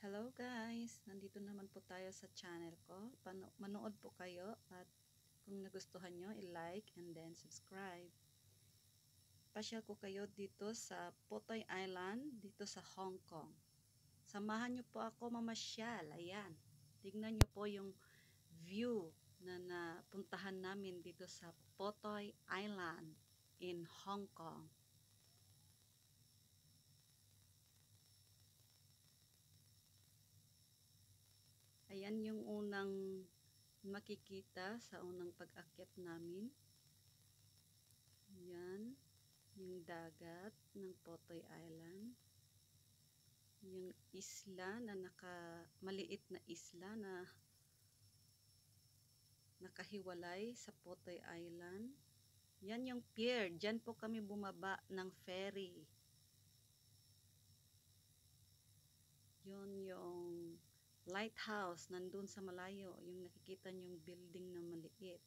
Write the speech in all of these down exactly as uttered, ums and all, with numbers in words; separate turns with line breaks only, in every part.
Hello guys! Nandito naman po tayo sa channel ko. Pano manood po kayo at kung nagustuhan nyo, i-like and then subscribe. Pasyal ko kayo dito sa Potoy Island, dito sa Hong Kong. Samahan nyo po ako mamasyal. Ayan. Tignan nyo po yung view na napuntahan namin dito sa Potoy Island in Hong Kong. Ayan yung unang makikita sa unang pag-akyat namin. Yan, yung dagat ng Potoy Island. Yung isla na naka, maliit na isla na nakahiwalay sa Potoy Island. Yan yung pier. Diyan po kami bumaba ng ferry. Yun yung lighthouse nandun sa malayo. Yung nakikita yung building na maliit.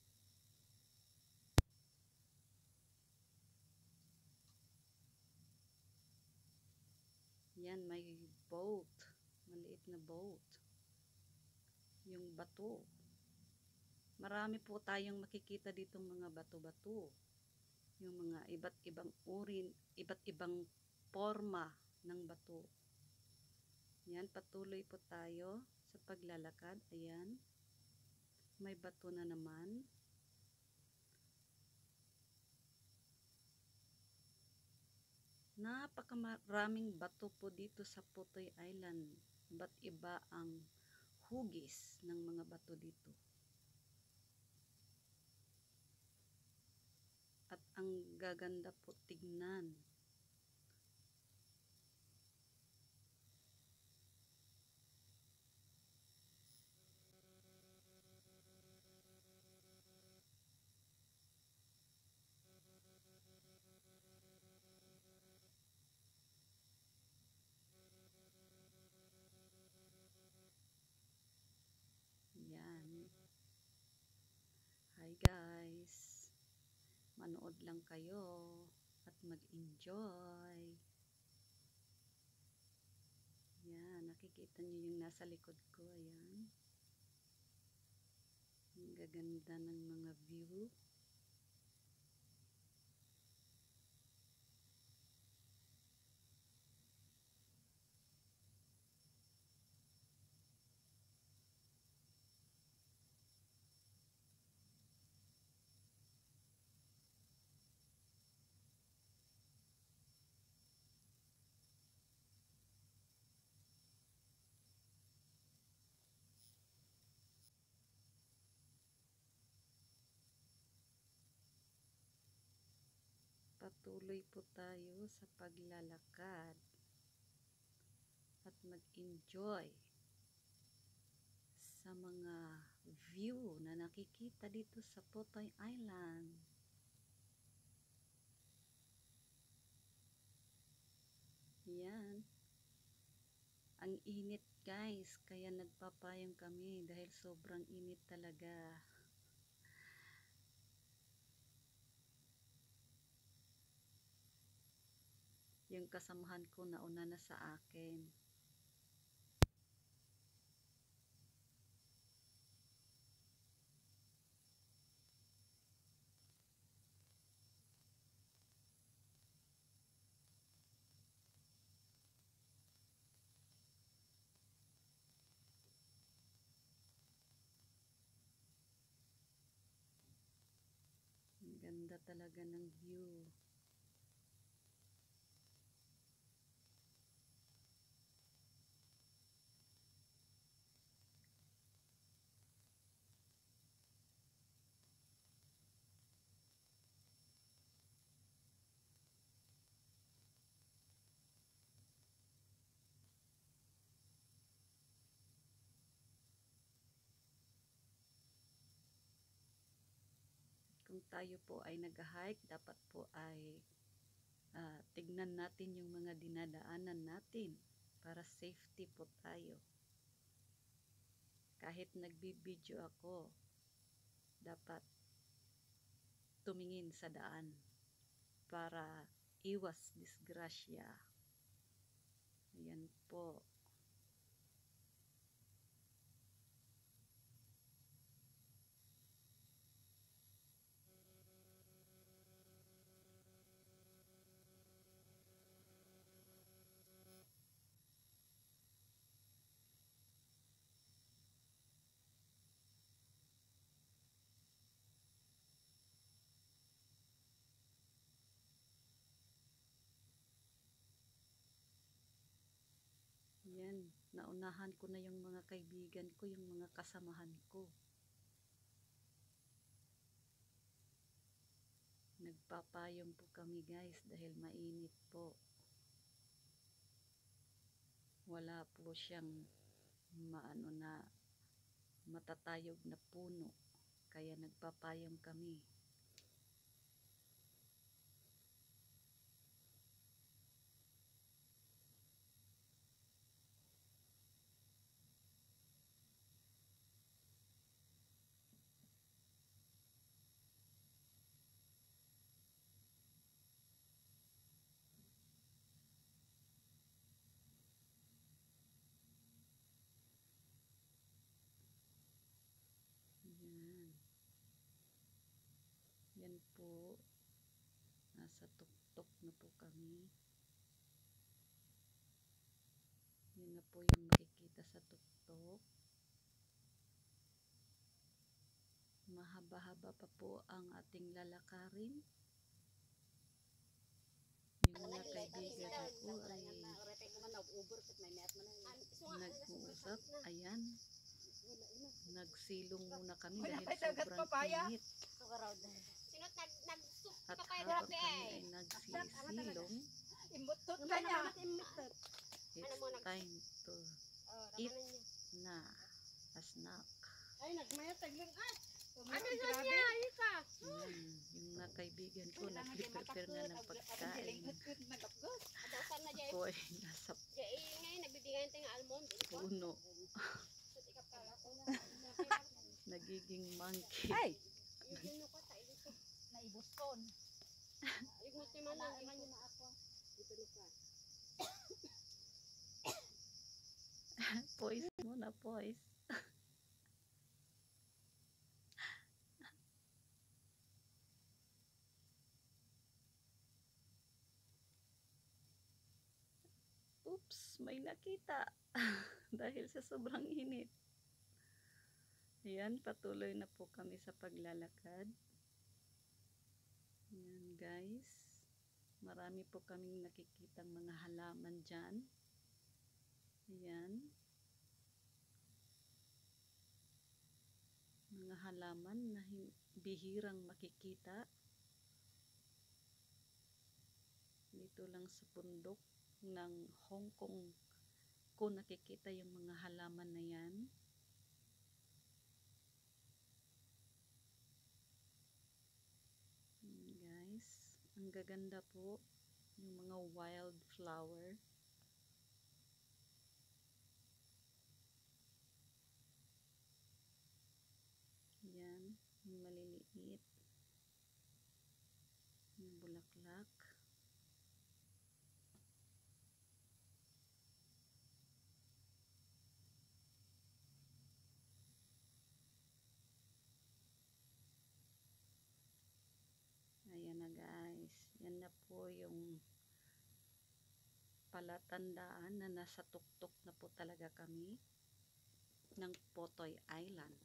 Yan, may boat. Maliit na boat. Yung bato. Marami po tayong makikita ditong mga bato-bato. Yung mga iba't ibang uri, iba't ibang forma ng bato. Yan, patuloy po tayo sa paglalakad. Ayan. May bato na naman. Napakaraming bato po dito sa Potoy Island. Iba't iba ang hugis ng mga bato dito. At ang gaganda po tignan. Yan. Hi guys. Manood lang kayo at mag-enjoy. Yan, nakikita niyo yung nasa likod ko. Ayan. Ang gaganda ng mga view. Patuloy po tayo sa paglalakad at mag-enjoy sa mga view na nakikita dito sa Potoy Island. Yan. Ang init guys, kaya nagpapayong kami dahil sobrang init talaga. Yung kasamahan ko nauna na sa akin. Ang ganda talaga ng view. Kung tayo po ay nag-hike, dapat po ay uh, tignan natin yung mga dinadaanan natin para safety po tayo. Kahit nagbibideo ako, dapat tumingin sa daan para iwas disgrasya. Ayan po. Naunahan ko na yung mga kaibigan ko, yung mga kasamahan ko. Nagpapayong po kami guys dahil mainit po. Wala po siyang maano na matatayog na puno. Kaya nagpapayong kami. Yan. Yan po. Nasa tuktok na po kami. Yan na po yung makikita sa tuktok. Mahaba-haba pa po ang ating lalakarin. Yung mga kaibigan ako ay nag-uusap. Ayan. Nagsilong muna kami dahil sobrang init. At habang kami ay nagsisilong, it's time to eat na a snack.
Ay, nagmayat taglang at.
Ano yun niya? Ika.
Ayan, yung mga kaibigan ko nag-prepare na ng pagkain.
Adosan na dyan.
Ako ay nasa
Dyan ngayon, nagbibigay natin ng almond.
puno. Nagiging monkey.
Ay!
Yung ko sa ilo ko.
Naibuskon.
Yung mo si Manang.
Naman na ako.
Dito lupa.
Poise muna, poise. Oops, may nakita. Dahil sa sobrang init. Ayan, patuloy na po kami sa paglalakad. Ayan guys. Marami po kaming nakikitang mga halaman dyan. Ayan. Mga halaman na bihirang makikita. Dito lang sa bundok ng Hong Kong ko nakikita yung mga halaman na yan. Ayan guys, ang gaganda po yung mga wild flower. Ayan, yung maliliit. Yung bulaklak. Ayan na guys, yan na po yung palatandaan na nasa tuktok na po talaga kami ng Potoy Island.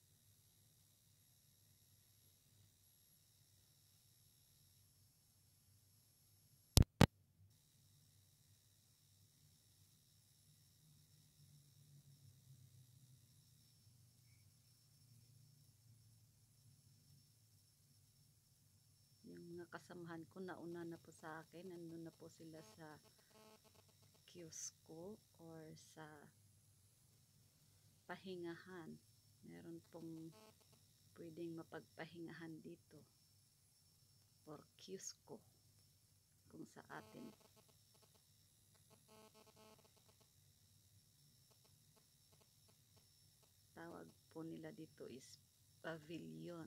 Yung mga kasamahan ko nauna na po sa akin, nandun na po sila sa kiosko or sa pahingahan. Meron pong pwedeng mapagpahingahan dito or kiosko kung sa atin. Tawag po nila dito is pavilion.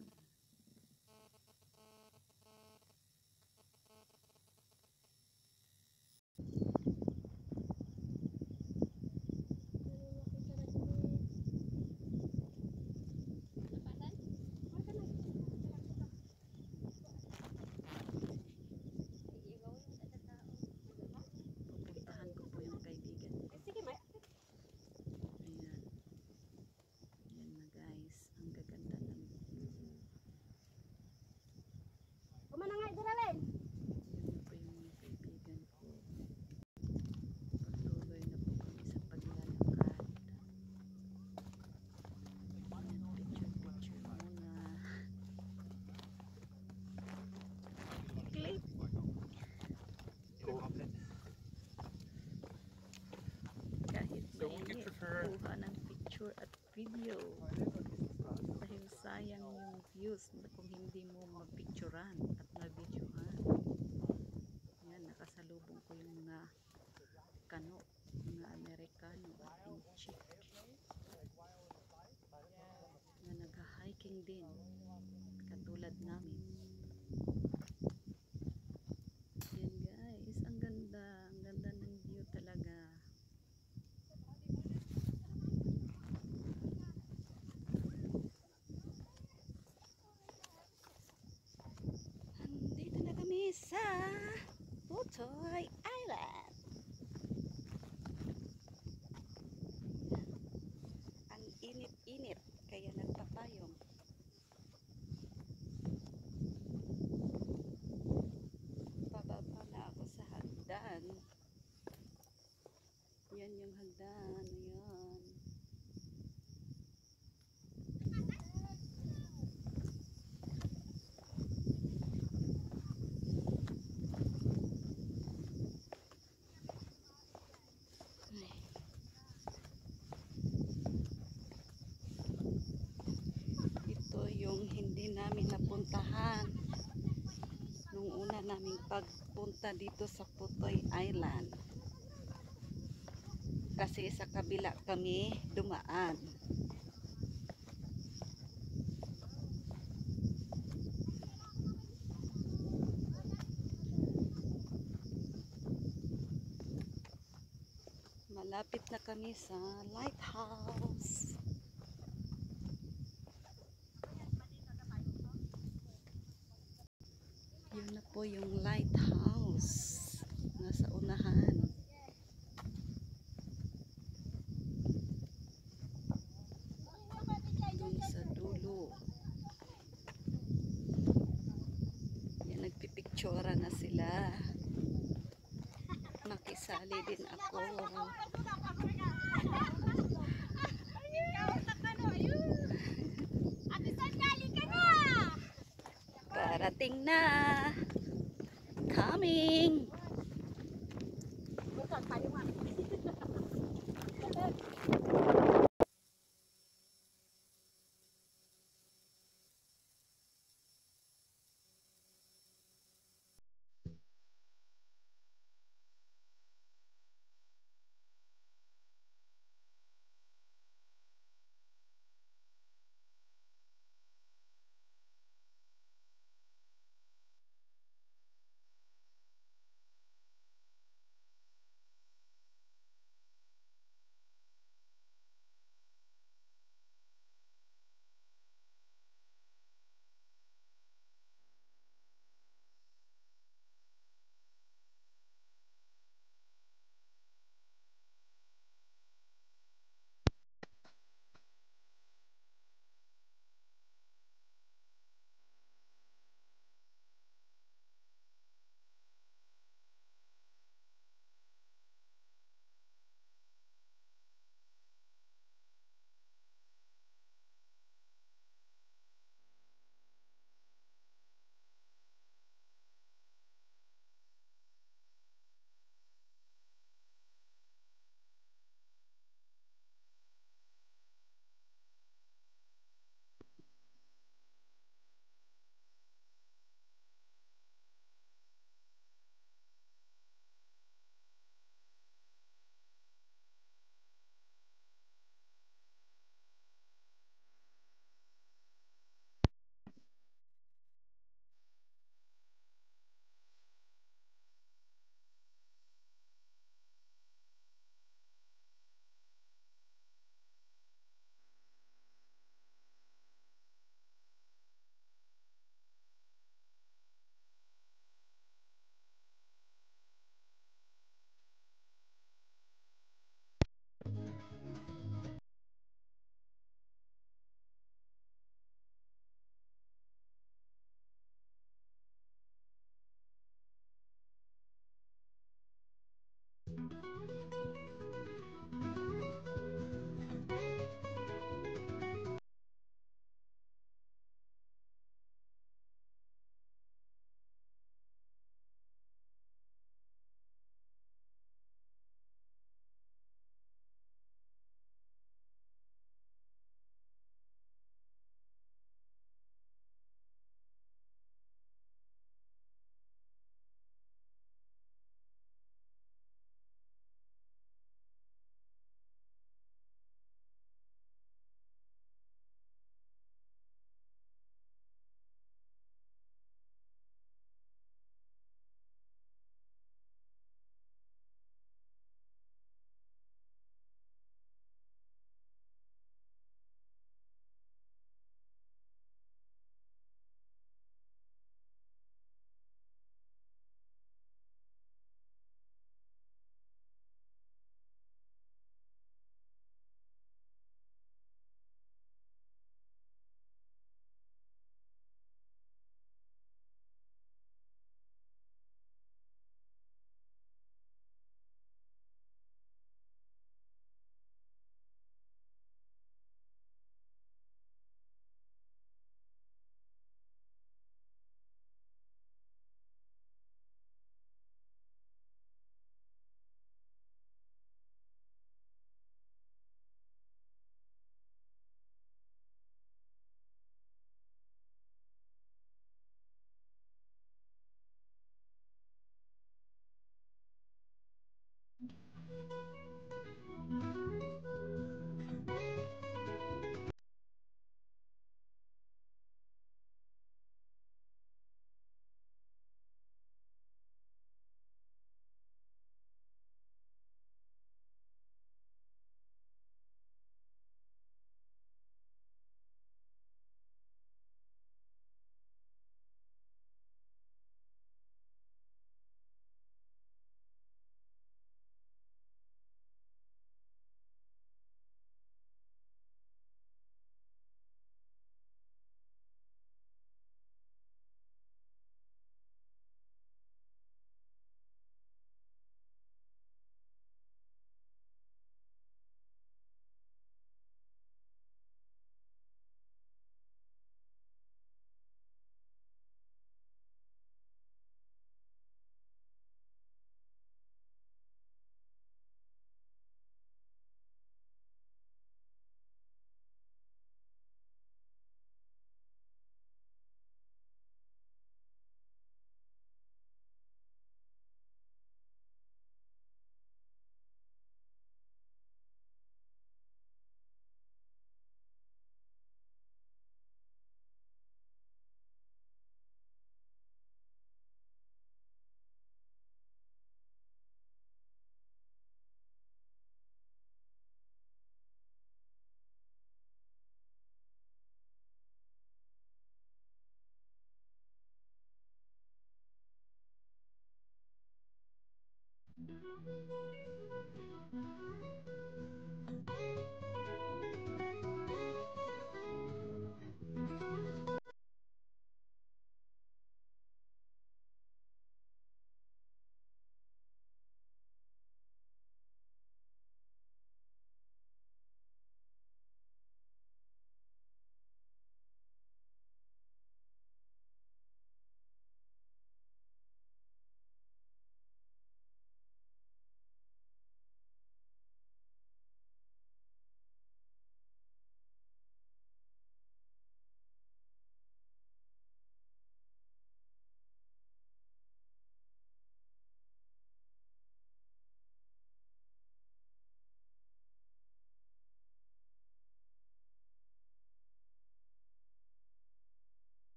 Pupuntahan ko po yung kaibigan ko.
Sige, may.
Ayan. Ayan na guys. Ang gaganda ng picture at video. Dahil sayang yung views kung hindi mo mapicturan at mabidyohan. Yan, nakasalubong ko yung mga kano, mga Amerikano at yung chick na nag-hiking din katulad namin. Yan guys, ang ganda, ang ganda ng view talaga. Andito na kami sa Putoy Island. Ang init-init kaya nagpapayong. Pababa na ako sa hagdan. Yan yung hagdan. Ayan. Ito yung hindi namin napuntahan nung una naming pagpunta dito sa Putoy Island. Kasi sa kabila kami dumaan. Malapit na kami sa lighthouse. Yun na po yung lighthouse. Nasa unahan. Dun sa dulo. Yan, nagpipictura na sila. Makisali din ako. Parating na. Coming.